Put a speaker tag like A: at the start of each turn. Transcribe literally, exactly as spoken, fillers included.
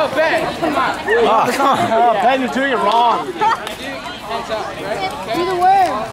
A: Oh, Ben, come on.
B: Oh, come on.
C: Oh, Ben, you're doing it wrong.
A: Hands up, right? Okay.
D: Do the work.